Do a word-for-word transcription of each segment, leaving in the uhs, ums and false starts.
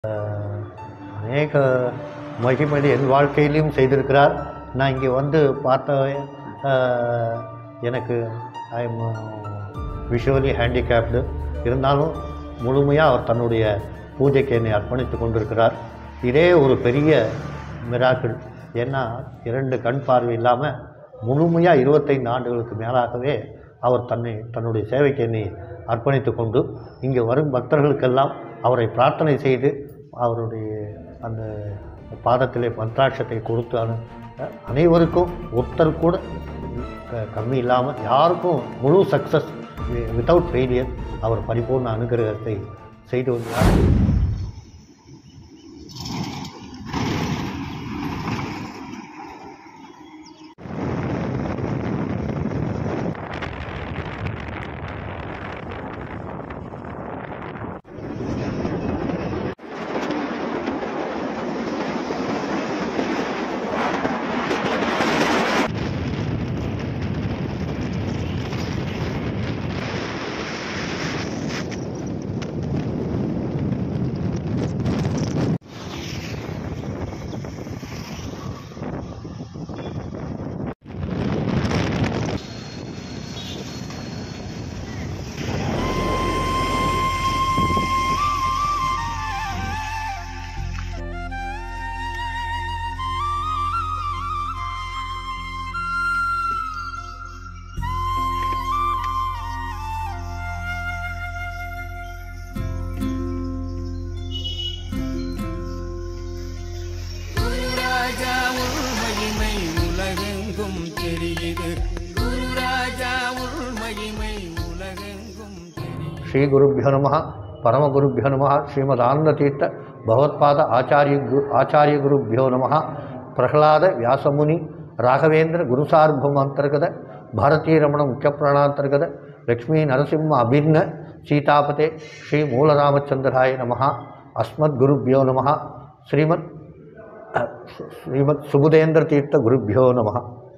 அநேக மகிமையை என் வாழ்க்கையிலையும் செய்திருக்கிறார். நான் இங்கே வந்து பார்த்த எனக்கு ஐ எம் விஷுவலி ஹேண்டிகேப்டு இருந்தாலும் முழுமையாக அவர் தன்னுடைய பூஜைக்கு என்னை அர்ப்பணித்து கொண்டிருக்கிறார். இதே ஒரு பெரிய மிராக்கிள். ஏன்னா இரண்டு கண் பார்வை இல்லாமல் முழுமையாக இருபத்தைந்து ஆண்டுகளுக்கு மேலாகவே அவர் தன்னை தன்னுடைய சேவைக்கு என்னை அர்ப்பணித்து கொண்டு இங்கே வரும் பக்தர்களுக்கெல்லாம் அவரை பிரார்த்தனை செய்து அவருடைய அந்த பாதத்திலே மந்திராட்சத்தை கொடுத்து அனு அனைவருக்கும் ஒருத்தர் கூட கம்மி இல்லாமல் யாருக்கும் முழு சக்ஸஸ் வித்தவுட் ஃபெயிலியர் அவர் பரிபூர்ண அனுகிரகத்தை செய்து வந்தார். ஸ்ரீ குருभ्यो நமः. பரமகுருभ्यो நமः. ஸ்ரீமத் ஆனந்த தீர்த்த பகவத்பாத ஆச்சாரிய குரு ஆச்சாரிய குருभ्यो நமः. பிரகலாத வியாசமுனி ராகவேந்திர குருசார்பம் அந்தர்கத பாரதீய ரமண முக்கிய பிராணாந்தர்கத லக்ஷ்மீ நரசிம்ம அபிர்ன சீதாபதே ஸ்ரீ மூலராமச்சந்திராய நமः. அஸ்மத் குருभ्यो நமः. ஸ்ரீமத் ஸ்ரீமத் சுபுதேந்திர தீர்த்த குருभ्यो நமः.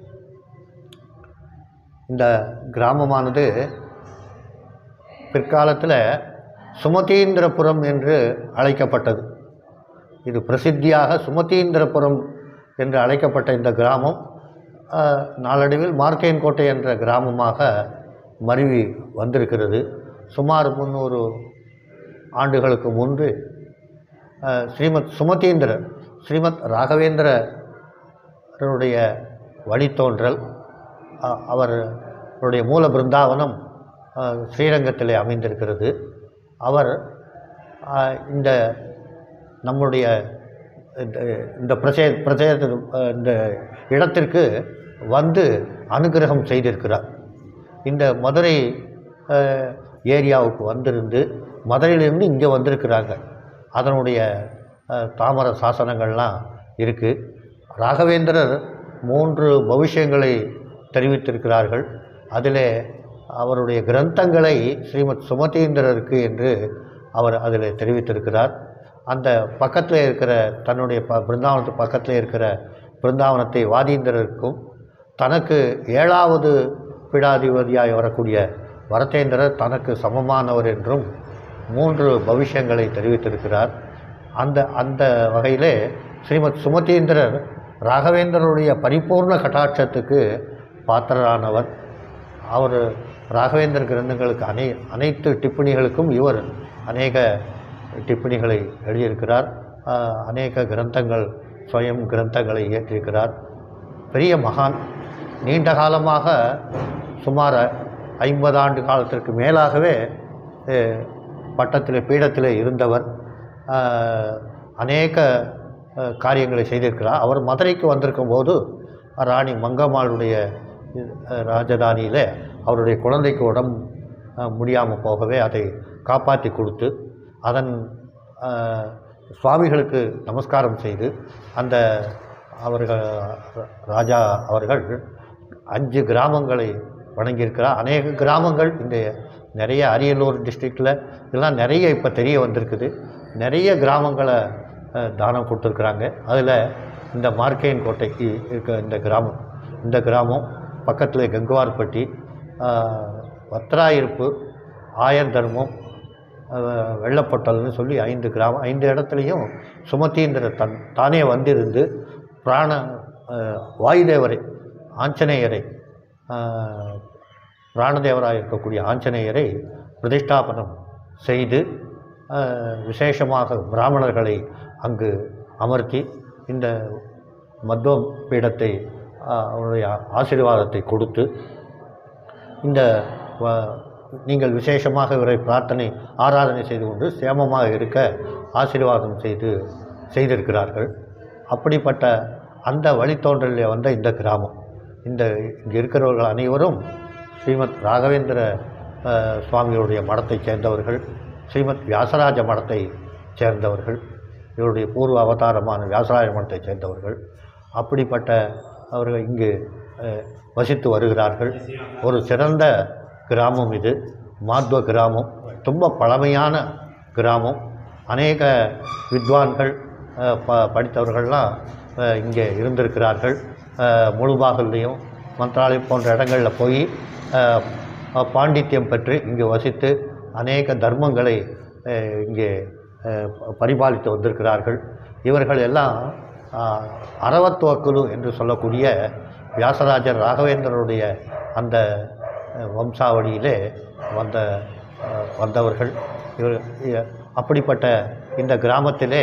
இந்த கிராமமானது பிற்காலத்தில் சுமதீந்திரபுரம் என்று அழைக்கப்பட்டது. இது பிரசித்தியாக சுமதீந்திரபுரம் என்று அழைக்கப்பட்ட இந்த கிராமம் நாளடைவில் மார்க்கேன்கோட்டை என்ற கிராமமாக மருவி வந்திருக்கிறது. சுமார் முந்நூறு ஆண்டுகளுக்கு முன்பு ஸ்ரீமத் சுமதீந்திரர் ஸ்ரீமத் ராகவேந்திரருடைய வழித்தோன்றல் அவருடைய மூல பிருந்தாவனம் ஸ்ரீரங்கத்திலே அமைந்திருக்கிறது. அவர் இந்த நம்முடைய இந்த பிரசே பிரசே இந்த இடத்திற்கு வந்து அனுகிரகம் செய்திருக்கிறார். இந்த மதுரை ஏரியாவுக்கு வந்திருந்து மதுரையிலிருந்து இங்கே வந்திருக்கிறாங்க. அதனுடைய தாமர சாசனங்கள்லாம் இருக்குது. ராகவேந்திரர் மூன்று பவிஷ்யங்களை தெரிவித்திருக்கிறார்கள். அதில் அவருடைய கிரந்தங்களை ஸ்ரீமத் சுமதீந்திரருக்கு என்று அவர் அதில் தெரிவித்திருக்கிறார். அந்த பக்கத்தில் இருக்கிற தன்னுடைய ப பிருந்தாவனத்து பக்கத்தில் இருக்கிற பிருந்தாவனத்தை வாதீந்திரருக்கும் தனக்கு ஏழாவது பீடாதிபதியாய் வரக்கூடிய வரதேந்திரர் தனக்கு சமமானவர் என்றும் மூன்று பவிஷ்யங்களை தெரிவித்திருக்கிறார். அந்த அந்த வகையிலே ஸ்ரீமத் சுமதீந்திரர் ராகவேந்திரருடைய பரிபூர்ண கட்டாட்சத்துக்கு பாத்திரரானவர். அவர் ராகவேந்திர கிரந்தங்களுக்கு அனை அனைத்து டிப்பணிகளுக்கும் இவர் அநேக டிப்பணிகளை எழுதியிருக்கிறார். அநேக கிரந்தங்கள் ஸ்வயம் கிரந்தங்களை இயற்றியிருக்கிறார். பெரிய மகான். நீண்ட காலமாக சுமார் ஐம்பது ஆண்டு காலத்திற்கு மேலாகவே பட்டத்தில் பீடத்தில் இருந்தவர். அநேக காரியங்களை செய்திருக்கிறார். அவர் மதுரைக்கு வந்திருக்கும் போது ராணி மங்கம்மாளுடைய ராஜதானியில் அவருடைய குழந்தைக்கு உடம்பு முடியாமல் போகவே அதை காப்பாற்றி கொடுத்து அதன் சுவாமிகளுக்கு நமஸ்காரம் செய்து அந்த அவர்கள் ராஜா அவர்கள் அஞ்சு கிராமங்களை வணங்கியிருக்கிறார். அநேக கிராமங்கள் இந்த நிறைய அரியலூர் டிஸ்ட்ரிக்டில் இதெல்லாம் நிறைய இப்போ தெரிய வந்திருக்குது. நிறைய கிராமங்களை தானம் கொடுத்துருக்குறாங்க. அதில் இந்த மார்க்கேன்கோட்டைக்கு இருக்க இந்த கிராமம் இந்த கிராமம் பக்கத்தில் கங்குவார்பட்டி, வத்ராயிருப்பு, ஆயர் தர்மம், வெள்ளப்பட்டல்னு சொல்லி ஐந்து கிராமம் ஐந்து இடத்துலையும் சுமதீந்திர தன் தானே வந்திருந்து பிராண வாயுதேவரை ஆஞ்சநேயரை பிராணதேவராக இருக்கக்கூடிய ஆஞ்சநேயரை பிரதிஷ்டாபனம் செய்து விசேஷமாக பிராமணர்களை அங்கு அமர்த்தி இந்த மத்வ பீடத்தை அவருடைய ஆசீர்வாதத்தை கொடுத்து இந்த நீங்கள் விசேஷமாக இவரை பிரார்த்தனை ஆராதனை செய்து கொண்டு சேமமாக இருக்க ஆசீர்வாதம் செய்து செய்திருக்கிறார்கள். அப்படிப்பட்ட அந்த வழித்தோன்றலில் வந்த இந்த கிராமம், இந்த இங்கே இருக்கிறவர்கள் அனைவரும் ஸ்ரீமத் ராகவேந்திர சுவாமிகளுடைய மடத்தைச் சேர்ந்தவர்கள், ஸ்ரீமத் வியாசராஜ மடத்தை சேர்ந்தவர்கள், இவருடைய பூர்வ அவதாரமான வியாசராஜ மடத்தை சேர்ந்தவர்கள். அப்படிப்பட்ட அவர்கள் இங்கு வசித்து வருகிறார்கள். ஒரு சிறந்த கிராமம் இது, மாத்வ கிராமம், ரொம்ப பழமையான கிராமம். அநேக வித்வான்கள் ப படித்தவர்கள்லாம் இங்கே இருந்திருக்கிறார்கள். முழுபாகல்லையும் மந்த்ராலயம் போன்ற இடங்களில் போய் பாண்டித்யம் பெற்று இங்கே வசித்து அநேக தர்மங்களை இங்கே பரிபாலித்து வந்திருக்கிறார்கள். இவர்கள் எல்லாம் அரவத்துவ குழு என்று சொல்லக்கூடிய வியாசராஜர் ராகவேந்திரருடைய அந்த வம்சாவளியிலே வந்த வந்தவர்கள் இவர். அப்படிப்பட்ட இந்த கிராமத்திலே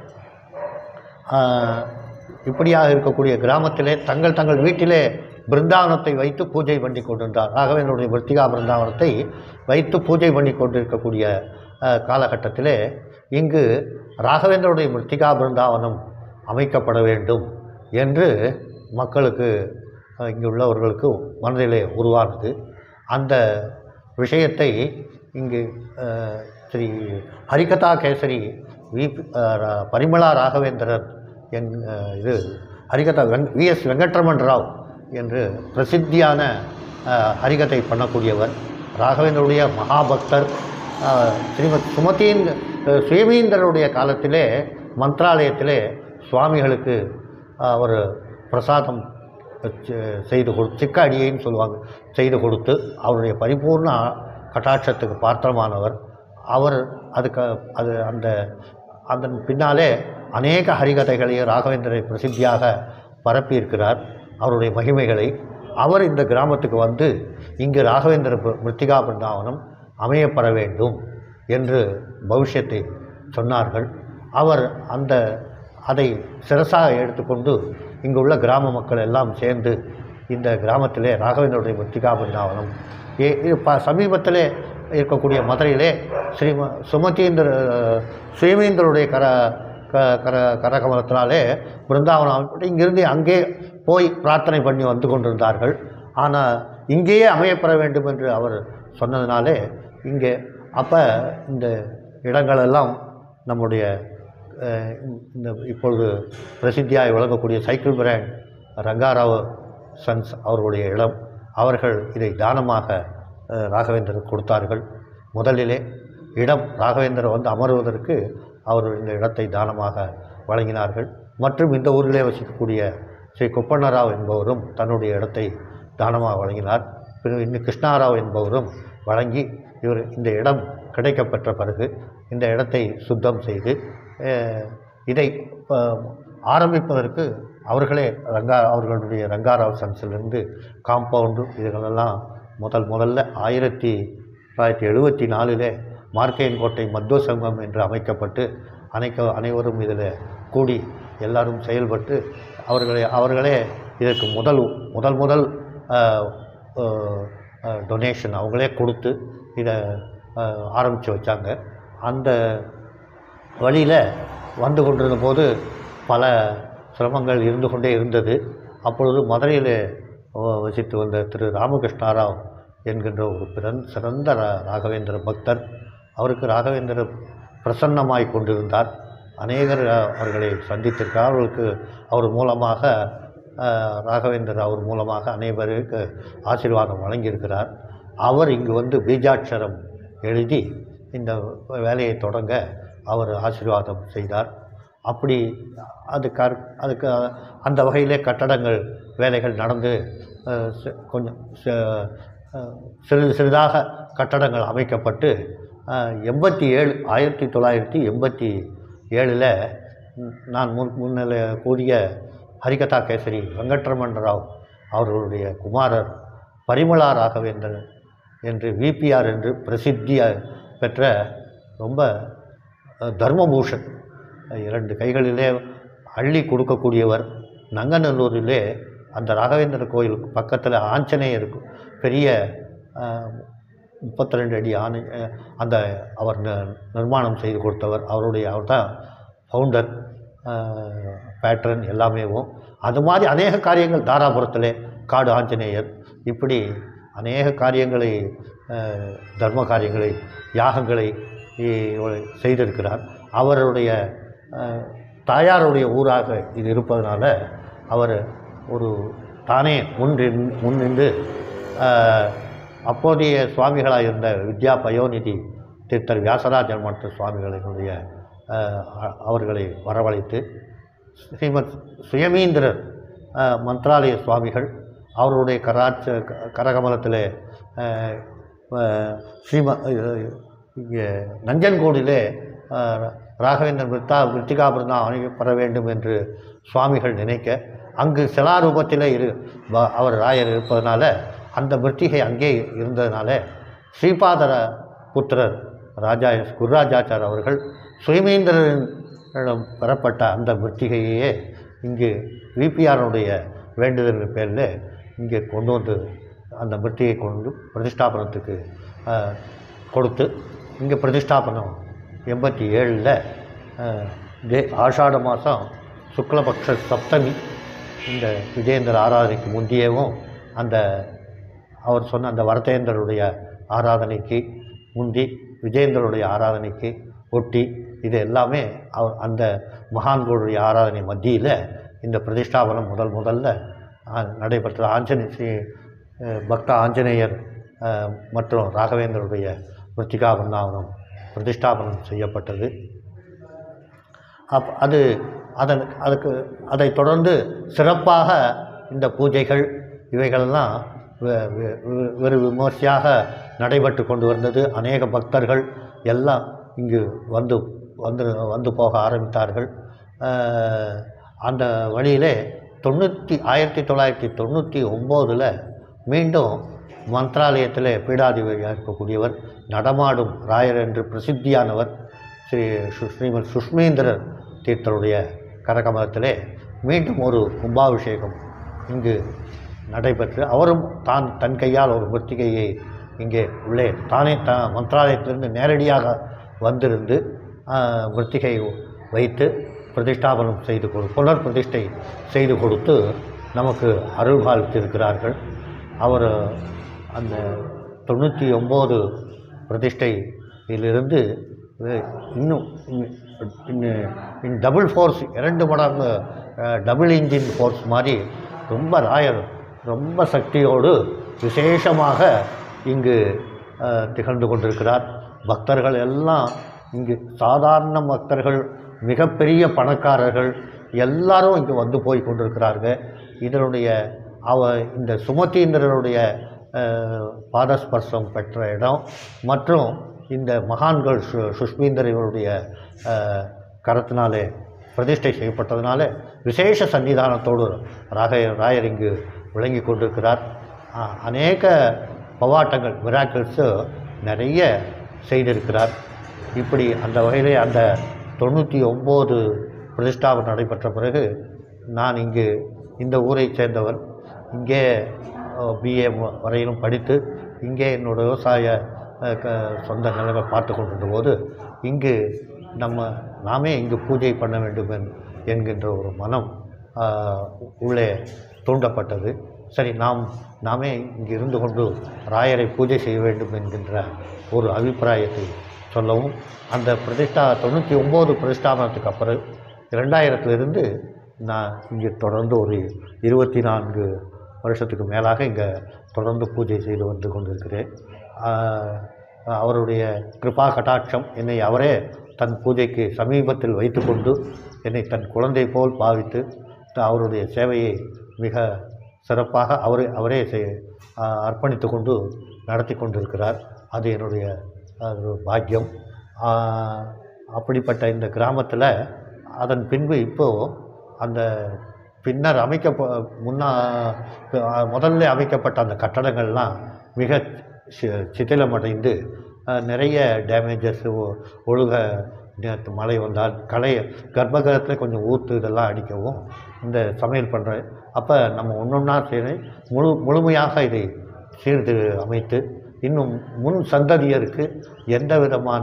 இப்படியாக இருக்கக்கூடிய கிராமத்திலே தங்கள் தங்கள் வீட்டிலே பிருந்தாவனத்தை வைத்து பூஜை பண்ணி கொண்டிருந்தார். ராகவேந்திரனுடைய மிருத்திகா பிருந்தாவனத்தை வைத்து பூஜை பண்ணி கொண்டிருக்கக்கூடிய காலகட்டத்திலே இங்கு ராகவேந்திரனுடைய மிருத்திகா பிருந்தாவனம் அமைக்கப்பட வேண்டும் என்று மக்களுக்கு இங்கு உள்ளவர்களுக்கு மனதிலே உருவானது. அந்த விஷயத்தை இங்கு ஸ்ரீ ஹரிகதா கேசரி வி பரிமளா ராகவேந்திரர் என் இது ஹரிகதா வெங் வி எஸ் வெங்கட்ரமன் ராவ் என்று பிரசித்தியான ஹரிகதை பண்ணக்கூடியவர், ராகவேந்தருடைய மகாபக்தர். ஸ்ரீமத் சுமதீந்த சுயமீந்திரருடைய காலத்திலே மந்த்ராலயத்திலே சுவாமிகளுக்கு ஒரு பிரசாதம் செய்து கொடு சிக்க அடியைன்னு சொல்லுவாங்க செய்து கொடுத்து அவருடைய பரிபூர்ண கட்டாட்சத்துக்கு பாத்திரமானவர் அவர். அதுக்கு அது அந்த அதன் பின்னாலே அநேக ஹரிகதைகளையும் ராகவேந்திரரை பிரசித்தியாக பரப்பியிருக்கிறார் அவருடைய மகிமைகளை. அவர் இந்த கிராமத்துக்கு வந்து இங்கு ராகவேந்திர மிருத்திகா பிருந்தாவனம் அமையப்பட வேண்டும் என்று பவிஷ்யத்தை சொன்னார்கள். அவர் அந்த அதை சிரசாக எடுத்துக்கொண்டு இங்கு உள்ள கிராம மக்கள் எல்லாம் சேர்ந்து இந்த கிராமத்திலே ராகவேந்திரருடைய மிருத்திகா பிருந்தாவனம் ஏ ப சமீபத்திலே இருக்கக்கூடிய மதுரையிலே ஸ்ரீ சுமதீந்திர சுயமீந்திரருடைய கர க கர கரகமலத்தினாலே பிருந்தாவனம் இங்கிருந்து அங்கே போய் பிரார்த்தனை பண்ணி வந்து கொண்டிருந்தார்கள். ஆனால் இங்கேயே அமையப்பெற வேண்டும் என்று அவர் சொன்னதினாலே இங்கே அப்போ இந்த இடங்களெல்லாம் நம்முடைய இந்த இப்பொழுது பிரசித்தியாக விளங்கக்கூடிய சைக்கிள் பிராண்ட் ரங்காராவ் சன்ஸ் அவர்களுடைய இடம். அவர்கள் இதை தானமாக ராகவேந்திரர் கொடுத்தார்கள். முதலிலே இடம் ராகவேந்திரர் வந்து அமர்வதற்கு அவர் இந்த இடத்தை தானமாக வழங்கினார்கள். மற்றும் இந்த ஊரிலே வசிக்கக்கூடிய ஸ்ரீ குப்பண்ணராவ் என்பவரும் தன்னுடைய இடத்தை தானமாக வழங்கினார். பின் இன்னும் கிருஷ்ணாராவ் என்பவரும் வழங்கி இவர் இந்த இடம் கிடைக்கப்பெற்ற பிறகு இந்த இடத்தை சுத்தம் செய்து இதை ஆரம்பிப்பதற்கு அவர்களே ரங்கா அவர்களுடைய ரங்காராவ் சன்ஸிலிருந்து காம்பவுண்டு இதுகளெல்லாம் முதல் முதல்ல ஆயிரத்தி தொள்ளாயிரத்தி எழுபத்தி நாலிலே மார்க்கையன் கோட்டை மத்வ சங்கம் என்று அமைக்கப்பட்டு அனைக்க அனைவரும் இதில் கூடி எல்லாரும் செயல்பட்டு அவர்களே அவர்களே இதற்கு முதல் முதல் முதல் டொனேஷன் அவங்களே கொடுத்து இதை ஆரம்பித்து வச்சாங்க. அந்த வழியில் வந்து கொண்டிருந்த போது பல சிரமங்கள் இருந்து கொண்டே இருந்தது. அப்பொழுது மதுரையில் வசித்து வந்த திரு ராமகிருஷ்ணாராவ் என்கின்ற ஒரு பிறன் சிறந்த ராகவேந்திர பக்தர். அவருக்கு ராகவேந்திரர் பிரசன்னமாய் கொண்டிருந்தார். அநேகர் அவர்களை சந்தித்திருக்கார். அவர்களுக்கு அவர் மூலமாக ராகவேந்திரர் அவர் மூலமாக அனைவருக்கு ஆசீர்வாதம் வழங்கியிருக்கிறார். அவர் இங்கு வந்து பீஜாட்சரம் எழுதி இந்த வேலையை தொடங்க அவர் ஆசீர்வாதம் செய்தார். அப்படி அதுக்கு அதுக்கு அந்த வகையிலே கட்டடங்கள் வேலைகள் நடந்து கொஞ்சம் சிறிது சிறிதாக கட்டடங்கள் அமைக்கப்பட்டு எண்பத்தி ஏழு ஆயிரத்தி தொள்ளாயிரத்தி எண்பத்தி ஏழில் நான் முன் முன்னிலை கூறிய ஹரிகதா கேசரி வெங்கட்ரமண ராவ் அவர்களுடைய குமாரர் பரிமளா ராகவேந்திரன் என்று விபிஆர் என்று பிரசித்தி பெற்ற ரொம்ப தர்மபூஷன், இரண்டு கைகளிலே அள்ளி கொடுக்கக்கூடியவர். நங்கநல்லூரிலே அந்த ராகவேந்திர கோயிலுக்கு பக்கத்தில் ஆஞ்சநேயர் பெரிய முப்பத்தி ரெண்டு அடி ஆணை அந்த அவர் நிர்மாணம் செய்து கொடுத்தவர். அவருடைய அவர் தான் ஃபவுண்டர், பேட்ரன் எல்லாமேவும். அது மாதிரி அநேக காரியங்கள் தாராபுரத்திலே காடு ஆஞ்சநேயர், இப்படி அநேக காரியங்களை தர்ம காரியங்களை யாகங்களை செய்திருக்கிறார். அவருடைய தாயாருடைய ஊராக இது இருப்பதனால அவர் ஒரு தானே முன் முன் நின்று அப்போதைய சுவாமிகளாக இருந்த வித்யா பயோநிதி தீர்த்தர் வியாசராஜர் மற்ற சுவாமிகளினுடைய அவர்களை வரவழைத்து ஸ்ரீமத் சுயமீந்திரர் மந்த்ராலய சுவாமிகள் அவருடைய கராச்ச கரகமலத்தில் ஸ்ரீம இங்கே நஞ்சன்கூடிலே ராகவேந்திரன் விருத்தா விருத்திகாபிரதம் அணியப்பட வேண்டும் என்று சுவாமிகள் நினைக்க அங்கு சிலாரூபத்தில் இரு அவர் ராயர் இருப்பதனால அந்த மிருத்திகை அங்கே இருந்ததுனால ஸ்ரீபாதர புத்திரர் ராஜா குருராஜாச்சார் அவர்கள் சுயமேந்திரனிடம் பெறப்பட்ட அந்த மிருத்திகையே இங்கு விபிஆருடைய வேண்டுதல் பேரில் இங்கே கொண்டு வந்து அந்த மிருத்திகை கொண்டு பிரதிஷ்டாபனத்துக்கு கொடுத்து இங்கே பிரதிஷ்டாபனம் எண்பத்தி ஏழில் தே ஆஷாட மாதம் சுக்லபக்ஷ சப்தமி இந்த விஜயேந்திர ஆராதனைக்கு முந்தியவும் அந்த அவர் சொன்ன அந்த வரதேந்திரருடைய ஆராதனைக்கு முந்தி விஜயேந்திரருடைய ஆராதனைக்கு ஒட்டி இது எல்லாமே அவர் அந்த மகான்களுடைய ஆராதனை மத்தியில் இந்த பிரதிஷ்டாபனம் முதல் முதல்ல நடைபெற்ற ஆஞ்சநேய ஸ்ரீ பக்த ஆஞ்சநேயர் மற்றும் ராகவேந்திரருடைய மிருத்திகா பிருந்தாவனம் பிரதிஷ்டாபனம் செய்யப்பட்டது. அப் அது அதன் அதுக்கு அதை தொடர்ந்து சிறப்பாக இந்த பூஜைகள் இவைகளெல்லாம் வெறு விமர்சையாக நடைபெற்று கொண்டு வந்தது. அநேக பக்தர்கள் எல்லாம் இங்கு வந்து வந்து வந்து போக ஆரம்பித்தார்கள். அந்த வழியிலே தொண்ணூற்றி ஆயிரத்தி தொள்ளாயிரத்தி தொண்ணூற்றி ஒம்போதில் மீண்டும் மந்த்ராலயத்தில் பீடாதிபதியாக இருக்கக்கூடியவர் நடமாடும் ராயர் என்று பிரசித்தியானவர் ஸ்ரீ ஸ்ரீமத் சுஷ்மேந்திரர் தீர்த்தருடைய கரகமலத்திலே மீண்டும் ஒரு கும்பாபிஷேகம் இங்கு நடைபெற்று அவரும் தான் தன் கையால் ஒரு மிருத்திகையை இங்கே உள்ளே தானே த மந்த்ராலயத்திலிருந்து நேரடியாக வந்திருந்து மிருத்திகை வைத்து பிரதிஷ்டாபனம் செய்து கொடு புனர் பிரதிஷ்டை செய்து கொடுத்து நமக்கு அருள் பாலித்திருக்கிறார்கள். அவர் அந்த தொண்ணூற்றி ஒம்பது பிரதிஷ்டையிலிருந்து இன்னும் டபுள் ஃபோர்ஸ் இரண்டு மடங்கு டபுள் இன்ஜின் ஃபோர்ஸ் மாதிரி ரொம்ப ராயர் ரொம்ப சக்தியோடு விசேஷமாக இங்கு திகழ்ந்து கொண்டிருக்கிறார். பக்தர்கள் எல்லாம் இங்கு சாதாரண பக்தர்கள் மிகப்பெரிய பணக்காரர்கள் எல்லாரும் இங்கு வந்து போய் கொண்டிருக்கிறார்கள். இதனுடைய அவ இந்த சுமதீந்திரனுடைய பாதஸ்பர்சம் பெற்ற இடம் மற்றும் இந்த மகான்கள் சு சுஷ்மீந்தர் இவருடைய கரத்தினாலே பிரதிஷ்டை செய்யப்பட்டதுனால விசேஷ சன்னிதானத்தோடு ராக ராயர் இங்கு விளங்கி கொண்டிருக்கிறார். அநேக பவாட்டங்கள் மிராக்கிள்ஸு நிறைய செய்திருக்கிறார். இப்படி அந்த வகையிலே அந்த தொண்ணூற்றி ஒம்பது பிரதிஷ்டாபனம் நடைபெற்ற பிறகு நான் இங்கு இந்த ஊரை சேர்ந்தவர், இங்கே பிஏ வரையிலும் படித்து இங்கே என்னோடய விவசாய சொந்த நிலைமை பார்த்து கொண்டிருந்த போது இங்கு நம்ம நாமே இங்கு பூஜை பண்ண வேண்டும் என்கின்ற ஒரு மனம் உள்ளே தூண்டப்பட்டது. சரி, நாம் நாமே இங்கு இருந்து கொண்டு ராயரை பூஜை செய்ய வேண்டும் என்கின்ற ஒரு அபிப்பிராயத்தை சொல்லவும் அந்த பிரதிஷ்டா தொண்ணூற்றி ஒம்பது பிரதிஷ்டாபனத்துக்கு அப்புறம் இரண்டாயிரத்திலிருந்து நான் இங்கே தொடர்ந்து ஒரு இருபத்தி நான்கு வருஷத்துக்கு மேலாக இங்கே தொடர்ந்து பூஜை செய்து வந்து கொண்டிருக்கிறேன். அவருடைய கிருபா கட்டாட்சம் என்னை அவரே தன் பூஜைக்கு சமீபத்தில் வைத்து கொண்டு என்னை தன் குழந்தை போல் பாவித்து அவருடைய சேவையை மிக சிறப்பாக அவரே அவரே அர்ப்பணித்து கொண்டு நடத்தி கொண்டிருக்கிறார். அது என்னுடைய அது ஒரு பாக்கியம். அப்படிப்பட்ட இந்த கிராமத்தில் அதன் பின்பு இப்போது அந்த பின்னர் அமைக்க முன்னா முதல்ல அமைக்கப்பட்ட அந்த கட்டடங்கள்லாம் மிக சிதிலமடைந்து நிறைய டேமேஜஸ், ஒழுக நேற்று மழை வந்தால் களை கர்ப்பகிரகத்தில் கொஞ்சம் ஊற்று இதெல்லாம் அடிக்கவும் இந்த சமையல் பண்ணுற அப்போ நம்ம ஒன்று ஒன்றா சரி முழு முழுமையாக இதை சீர்து அமைத்து இன்னும் முன் சந்ததியருக்கு எந்த விதமான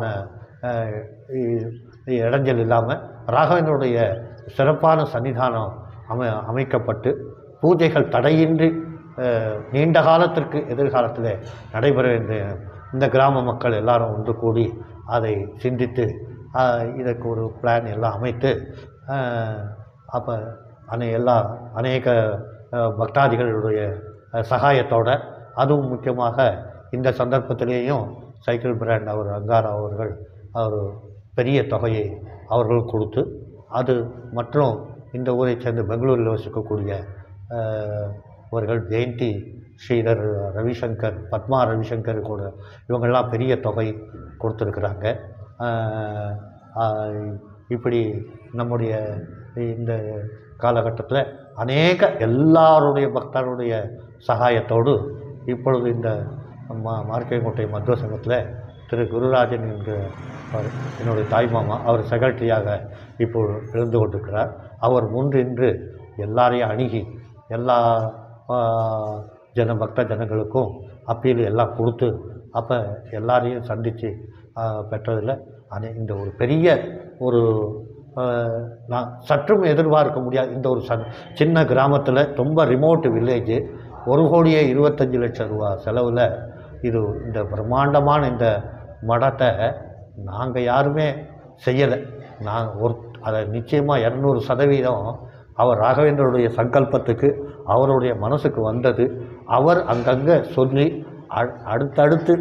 இடைஞ்சல் இல்லாமல் ராகவேந்தருடைய சிறப்பான சன்னிதானம் அமை அமைக்கப்பட்டு பூஜைகள் தடையின்றி நீண்ட காலத்திற்கு எதிர்காலத்தில் நடைபெற வேண்டிய இந்த கிராம மக்கள் எல்லாரும் ஒன்று கூடி அதை சிந்தித்து இதற்கு ஒரு பிளான் எல்லாம் அமைத்து அப்போ அனை எல்லா அநேக பக்தாதிகளுடைய சகாயத்தோடு அதுவும் முக்கியமாக இந்த சந்தர்ப்பத்திலேயும் சைக்கிள் பிராண்ட் அவர் அங்காரா அவர்கள் அவர் பெரிய தொகையை அவர்கள் கொடுத்து அது மற்றும் இந்த ஊரை சேர்ந்து பெங்களூரில் வசிக்கக்கூடிய அவர்கள் ஜெயந்தி ஸ்ரீதர், ரவிசங்கர், பத்மா ரவிசங்கர் கூட இவங்கெல்லாம் பெரிய தொகை கொடுத்துருக்குறாங்க. இப்படி நம்முடைய இந்த காலகட்டத்தில் அநேக எல்லாருடைய பக்தருடைய சகாயத்தோடு இப்பொழுது இந்த மா மார்க்கேங்கோட்டை மத்வ சங்கத்தில் திரு குருராஜன் என்கிற என்னுடைய தாய்மாமா அவர் செக்ரட்டரியாக இப்போது இருந்து கொண்டிருக்கிறார். அவர் முன்னின்று எல்லாரையும் அணுகி எல்லா ஜன பக்த ஜனங்களுக்கும் அப்பீல் எல்லாம் கொடுத்து அப்போ எல்லாரையும் சந்தித்து பெற்றதில் அனை இந்த ஒரு பெரிய ஒரு நான் சற்றும் எதிர்பார்க்க முடியாது. இந்த ஒரு ச சின்ன கிராமத்தில் ரொம்ப ரிமோட் வில்லேஜு ஒரு கோடியே இருபத்தஞ்சி லட்சம் ரூபா செலவில் இது இந்த பிரம்மாண்டமான இந்த மடத்தை நாங்கள் யாருமே செய்யலை. நான் ஒரு அதை நிச்சயமாக இரநூறு சதவீதம் அவர் ராகவேந்தருடைய சங்கல்பத்துக்கு அவருடைய மனசுக்கு வந்தது. அவர் அங்கங்கே சொல்லி அடுத்தடுத்து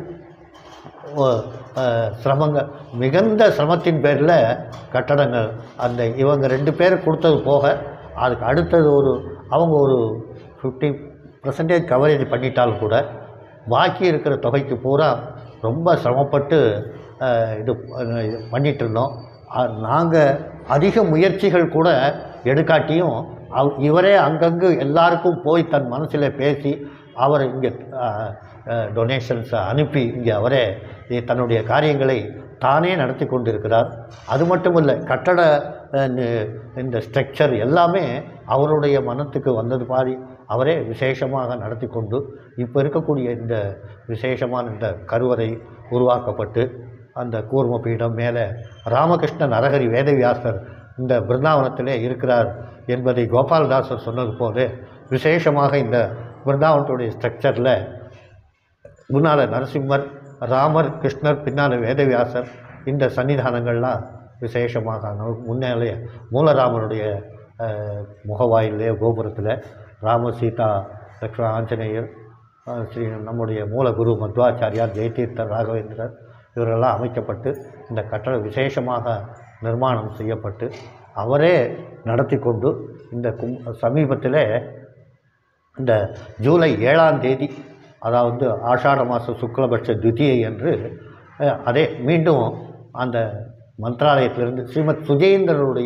சிரமங்கள் மிகுந்த சிரமத்தின் பேரில் கட்டடங்கள் அந்த இவங்க ரெண்டு பேர் கொடுத்தது போக அதுக்கு அடுத்தது ஒரு அவங்க ஒரு ஃபிஃப்டி பர்சன்டேஜ் கவரேஜ் பண்ணிட்டாலும் கூட பாக்கி இருக்கிற தொகைக்கு பூரா ரொம்ப சிரமப்பட்டு இது பண்ணிகிட்டு இருந்தோம். நாங்கள் அதிக முயற்சிகள் கூட எடுக்காட்டியும் அவ் இவரே அங்கங்கு எல்லாருக்கும் போய் தன் மனசில் பேசி அவர் இங்கே டொனேஷன்ஸை அனுப்பி இங்கே அவரே தன்னுடைய காரியங்களை தானே நடத்தி கொண்டிருக்கிறார். அது மட்டும் இல்லை, கட்டட இந்த ஸ்ட்ரக்சர் எல்லாமே அவருடைய மனத்துக்கு வந்தது பாதி அவரே விசேஷமாக நடத்தி கொண்டு இப்போ இருக்கக்கூடிய இந்த விசேஷமான இந்த கருவறை உருவாக்கப்பட்டு அந்த கூர்ம பீடம் மேலே ராமகிருஷ்ண நரஹரி வேதவியாசர் இந்த பிருந்தாவனத்திலே இருக்கிறார் என்பதை கோபாலதாசர் சொன்னது போது விசேஷமாக இந்த பிருந்தாவனத்துடைய ஸ்ட்ரக்சரில் முன்னால் நரசிம்மர், ராமர், கிருஷ்ணர், பின்னால் வேதவியாசர் இந்த சன்னிதானங்கள்லாம் விசேஷமாக முன்னாலே மூலராமனுடைய முகவாயிலே கோபுரத்தில் ராம, சீதா, லக்ஷ்மண, ஆஞ்சநேயர், ஸ்ரீ நம்முடைய மூலகுரு மத்வாச்சாரியார், ஜெயதீர்த்தர், ராகவேந்திரர் இவரெல்லாம் அமைக்கப்பட்டு இந்த கட்டடம் விசேஷமாக நிர்மாணம் செய்யப்பட்டு அவரே நடத்தி கொண்டு இந்த கும் சமீபத்தில் இந்த ஜூலை ஏழாம் தேதி அதாவது ஆஷாட மாத சுக்லபட்ச துதியை என்று அதே மீண்டும் அந்த மந்திராலயத்திலிருந்து ஸ்ரீமத் சுஜேந்திரருடைய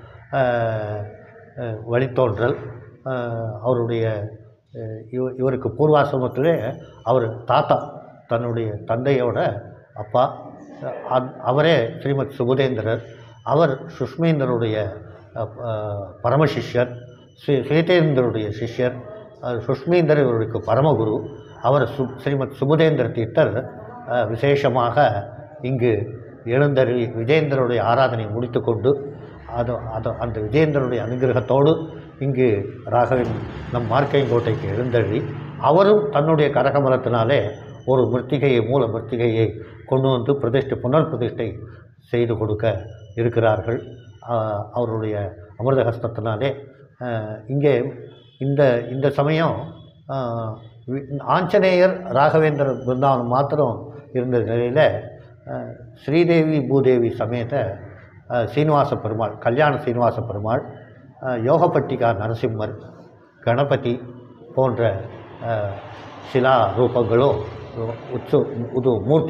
வழித்தோன்றல் அவருடைய இவ இவருக்கு பூர்வாசிரமத்திலே அவர் தாத்தா தன்னுடைய தந்தையோட அப்பா அவரே ஸ்ரீமத் சுபுதேந்திரர், அவர் சுஷ்மேந்தருடைய பரமசிஷ்யர், ஸ்ரீ ஸ்வேதேந்திரருடைய சிஷ்யர். சுஷ்மேந்தர் இவருக்கு பரமகுரு. அவர் சு ஸ்ரீமத் சுபுதேந்திர தீர்த்தர் விசேஷமாக இங்கு எழுந்தருளி விஜயேந்திரருடைய ஆராதனை முடித்து கொண்டு அது அது அந்த விஜயேந்திரருடைய அனுகிரகத்தோடு இங்கு ராகவன் நம் மார்க்கையங்கோட்டைக்கு எழுந்தருளி அவரும் தன்னுடைய கரகமலத்தினாலே ஒரு மிருத்திகையை மூல மிருத்திகையை கொண்டு வந்து பிரதிஷ்டை புனர் பிரதிஷ்டை செய்து கொடுக்க இருக்கிறார்கள். அவருடைய அமிர்த ஹஸ்தத்தினாலே இங்கே இந்த இந்த சமயம் ஆஞ்சநேயர் ராகவேந்திர பிருந்தாவனம் மாத்திரம் இருந்த நிலையில் ஸ்ரீதேவி பூதேவி சமேத சீனிவாச பெருமாள், கல்யாண சீனிவாச பெருமாள், யோகப்பட்டிகா நரசிம்மர், கணபதி போன்ற சிலா ரூபங்களும் உற்சு இது மூர்த்தி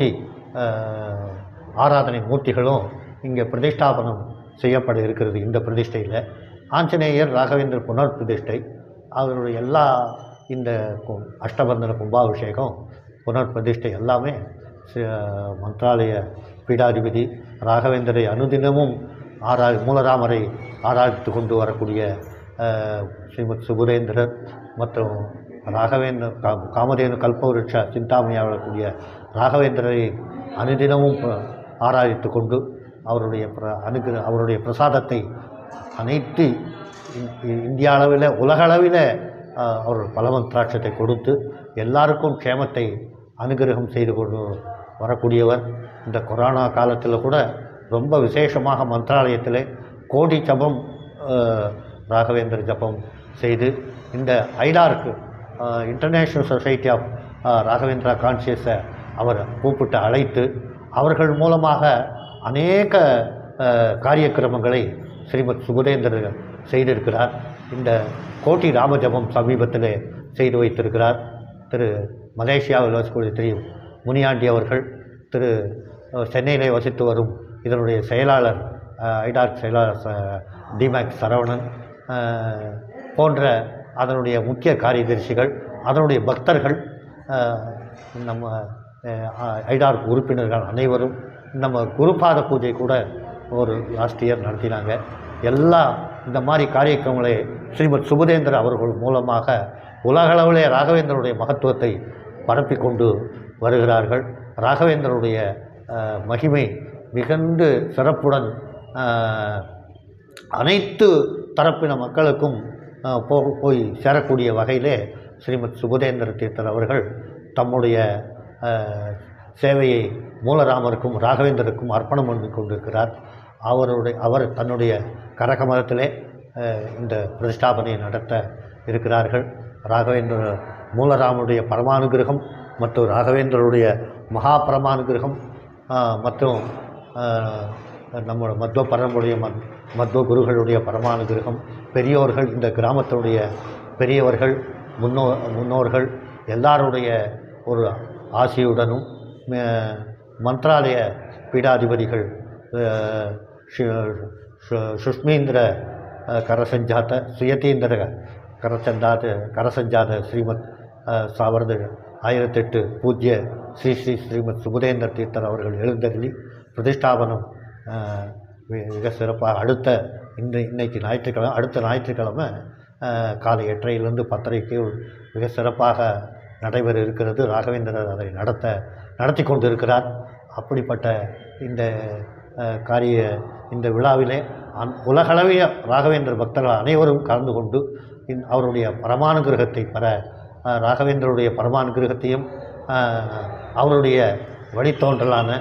ஆராதனை மூர்த்திகளும் இங்கே பிரதிஷ்டாபனம் செய்யப்பட இருக்கிறது. இந்த பிரதிஷ்டையில் ஆஞ்சநேயர் ராகவேந்திர புனர் பிரதிஷ்டை, அவருடைய எல்லா இந்த அஷ்டபந்தன கும்பாபிஷேகம் புனர் பிரதிஷ்டை எல்லாமே மந்த்ராலய பீடாதிபதி ராகவேந்தரை அனுதினமும் ஆரா மூலராமரை ஆராதித்து கொண்டு வரக்கூடிய ஸ்ரீமத் சுபுரேந்திரர் மற்றும் ராகவேந்திர கா காமதேனு கல்பவருஷ சிந்தாமணியாக வரக்கூடிய ராகவேந்திரரை அனுதினமும் ஆராதித்து கொண்டு அவருடைய பிர அனுகிர அவருடைய பிரசாதத்தை அனைத்து இந்திய அளவில் உலக அளவில் அவர் பலமந்திராட்சத்தை கொடுத்து எல்லாருக்கும் க்ஷேமத்தை அனுகிரகம் செய்து கொண்டு வரக்கூடியவர். இந்த கொரோனா காலத்தில் கூட ரொம்ப விசேஷமாக மந்திராலயத்தில் கோடி ஜபம் ராகவேந்திர ஜபம் செய்து இந்த ஐடார்க்கு இன்டர்நேஷ்னல் சொசைட்டி ஆஃப் ராகவேந்திரா கான்சியஸை அவர் கூப்பிட்டு அழைத்து அவர்கள் மூலமாக அநேக காரியக்கிரமங்களை ஸ்ரீமத் சுபுரேந்திரர் செய்திருக்கிறார். இந்த கோட்டி ராமஜபம் சமீபத்தில் செய்து வைத்திருக்கிறார். திரு மலேசியாவில் வசிக்கூடிய திரு முனியாண்டி அவர்கள், திரு சென்னையிலே வசித்து வரும் இதனுடைய செயலாளர் ஐடார்க் செயலாளர் டிமேக்ஸ் சரவணன் போன்ற அதனுடைய முக்கிய காரியதரிசிகள், அதனுடைய பக்தர்கள், நம்ம ஐடார்க் உறுப்பினர்கள் அனைவரும் நம்ம குருபாத பூஜை கூட ஒரு லாஸ்ட் இயர் நடத்தினாங்க. எல்லாம் இந்த மாதிரி காரியக்கிரமங்களை ஸ்ரீமத் சுபுரேந்திர அவர்கள் மூலமாக உலகளவிலே ராகவேந்தருடைய மகத்துவத்தை பரப்பி கொண்டு வருகிறார்கள். ராகவேந்தருடைய மகிமை மிகுந்து சிறப்புடன் அனைத்து தரப்பின மக்களுக்கும் போக போய் சேரக்கூடிய வகையிலே ஸ்ரீமத் சுபுரேந்திர தீர்த்தர் அவர்கள் தம்முடைய சேவையை மூலராமருக்கும் ராகவேந்தருக்கும் அர்ப்பணம் பண்ணி கொண்டிருக்கிறார். அவருடைய அவர் தன்னுடைய கரகமலத்திலே இந்த பிரதிஷ்டாபனையை நடத்த இருக்கிறார்கள். ராகவேந்திர மூலராமருடைய பரமானுகிரகம் மற்றும் ராகவேந்திரருடைய மகா பரமானுகிரகம் மற்றும் நம்மளோட மத்வ பரம்புடைய மத் மத்வ குருகளுடைய பரமானுகிரகம், பெரியோர்கள், இந்த கிராமத்தினுடைய பெரியவர்கள், முன்னோ முன்னோர்கள் எல்லாருடைய ஒரு ஆசியுடனும் மந்த்ராலய பீடாதிபதிகள் சுஷ்மீந்திர கரசஞ்சாத சுயதீந்திர கரசஞ்சாத கரசஞ்சாத ஸ்ரீமத் சாவரது ஆயிரத்தெட்டு பூஜ்ய ஸ்ரீ ஸ்ரீ ஸ்ரீமத் சுபுரேந்திர தீர்த்தர் அவர்கள் எழுந்தருளி பிரதிஷ்டாபனம் மிக சிறப்பாக அடுத்த இந்த இன்னைக்கு ஞாயிற்றுக்கிழமை அடுத்த ஞாயிற்றுக்கிழமை காலை எட்டரையிலிருந்து பத்தரைக்கு மிக சிறப்பாக நடைபெற இருக்கிறது. ராகவேந்திரர் அதை நடத்த நடத்தி கொண்டு இருக்கிறார். அப்படிப்பட்ட இந்த காரிய இந்த விழாவிலே அந் உலகளவிய ராகவேந்திர பக்தர்கள் அனைவரும் கலந்து கொண்டு அவருடைய பரமானுகிரகத்தை பெற, ராகவேந்திரருடைய பரமானுகிரகத்தையும் அவருடைய வழித்தோன்றலான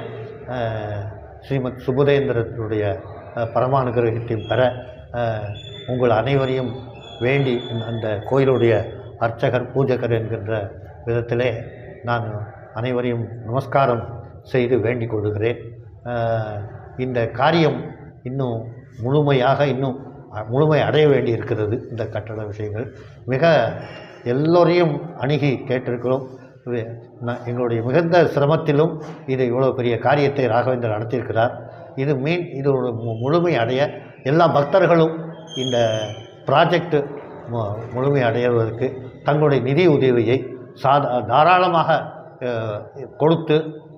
ஸ்ரீமத் சுபுரேந்திரருடைய பரமானுகிரகத்தையும் பெற உங்கள் அனைவரையும் வேண்டி அந்த கோயிலுடைய அர்ச்சகர் பூஜகர் என்கின்ற விதத்திலே நான் அனைவரையும் நமஸ்காரம் செய்து வேண்டிக் கொள்கிறேன். இந்த காரியம் இன்னும் முழுமையாக இன்னும் முழுமை அடைய வேண்டி இருக்கிறது. இந்த கட்டட விஷயங்கள் மிக எல்லோரையும் அணுகி கேட்டிருக்கிறோம். எங்களுடைய மிகுந்த சிரமத்திலும் இது இவ்வளோ பெரிய காரியத்தை ராகவேந்தர் நடத்தியிருக்கிறார். இது மீன் இது ஒரு முழுமை அடைய எல்லா பக்தர்களும் இந்த ப்ராஜெக்டு முழுமை அடைவதற்கு தங்களுடைய நிதி உதவியை சாதா தாராளமாக கொடுத்து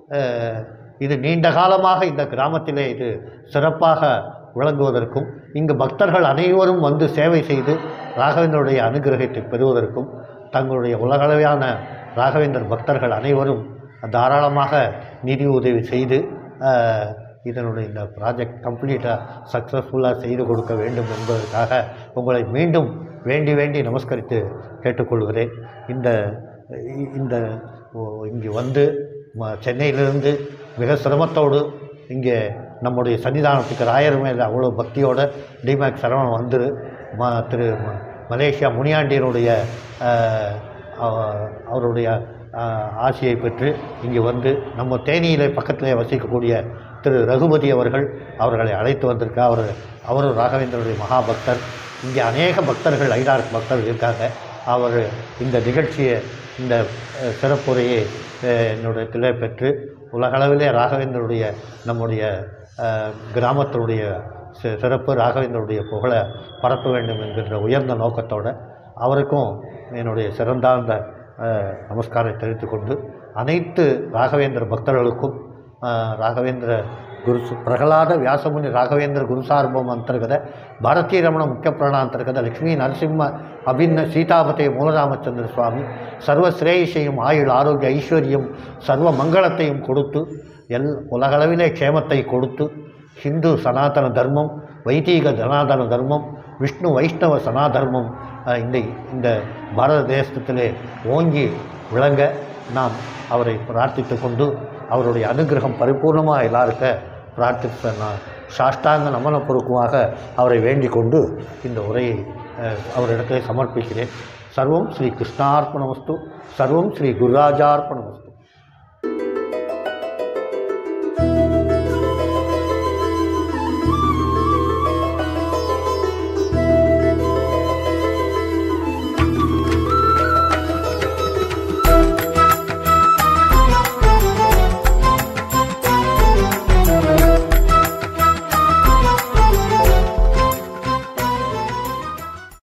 இது நீண்ட காலமாக இந்த கிராமத்திலே இது சிறப்பாக விளங்குவதற்கும் இங்கு பக்தர்கள் அனைவரும் வந்து சேவை செய்து ராகவேந்தருடைய அனுகிரகத்தை பெறுவதற்கும் தங்களுடைய உலகளவிலான ராகவேந்தர் பக்தர்கள் அனைவரும் தாராளமாக நிதி உதவி செய்து இதனுடைய இந்த ப்ராஜெக்ட் கம்ப்ளீட்டாக சக்ஸஸ்ஃபுல்லாக செய்து கொடுக்க வேண்டும் என்பதற்காக உங்களை மீண்டும் வேண்டி வேண்டி நமஸ்கரித்து கேட்டுக்கொள்கிறேன். இந்த இந்த இங்கே வந்து சென்னையிலிருந்து மிக சிரமத்தோடு இங்கே நம்முடைய சன்னிதானத்துக்கு ராயர் மேலே அவ்வளோ பக்தியோடு டிமேக் சரவணன் வந்து ம திரு மலேசியா முனியாண்டியனுடைய அவருடைய ஆசியை பெற்று இங்கே வந்து நம்ம தேனியிலே பக்கத்திலே வசிக்கக்கூடிய திரு ரகுபதி அவர்கள் அவர்களை அழைத்து வந்திருக்கா. அவர் அவரும் ராகவேந்தருடைய மகாபக்தர். இங்கே அநேக பக்தர்கள் ஐடார்க் பக்தர்கள் இருக்காங்க. அவர் இந்த நிகழ்ச்சியை இந்த சிறப்புரையை என்னுடைய பெற்று உலகளவிலே ராகவேந்தருடைய நம்முடைய கிராமத்தினுடைய சிறப்பு ராகவேந்தருடைய புகழை பரப்ப வேண்டும் என்கின்ற உயர்ந்த நோக்கத்தோடு அவருக்கும் என்னுடைய சிறந்தார்ந்த நமஸ்காரத்தை தெரிவித்துக்கொண்டு அனைத்து ராகவேந்திர பக்தர்களுக்கும் ராகவேந்திர ಗುರು ಪ್ರಹ್ಲಾದ ವ್ಯಾಸಮುನಿ ರಾಘವೇಂದ್ರ ಗುರುಸಾರ್ವಭೌಮ ಅಂತರ್ಗತ ಭಾರತೀಯ ರಮಣ ಮುಖ್ಯ ಪ್ರಾಣ ಅಂತರ್ಗತ ಲಕ್ಷ್ಮೀ ನರಸಿಂಹ ಅಭಿನ್ನ ಸೀತಾಪತೆ ಮೂಲರಾಮಚಂದ್ರ சுவாமி சர்வ ஸ்ரேயசையும் ஆயுள் ஆரோக்கிய ஐஸ்வர்யம் சர்வ மங்களத்தையும் கொடுத்து எல் உலகளவிலே க்ஷேமத்தை கொடுத்து ஹிந்து சனாதன தர்மம் வைதீக சனாதன தர்மம் விஷ்ணு வைஷ்ணவ சனாதர்மம் இந்த இந்த பாரத தேசத்திலே ஓங்கி விளங்க நாம் அவரை பிரார்த்தித்து கொண்டு அவருடைய அனுகிரகம் பரிபூர்ணமாக எல்லாருக்க பிரார்த்திப்ப நான் சாஷ்டாங்க நமனப்பூர்வமாக அவரை வேண்டிக் கொண்டு இந்த உரையை அவரிடத்திலே சமர்ப்பிக்கிறேன். சர்வம் ஸ்ரீ கிருஷ்ணார்ப்பணமஸ்து. சர்வம் ஸ்ரீ குருராஜார்ப்பணமஸ்து.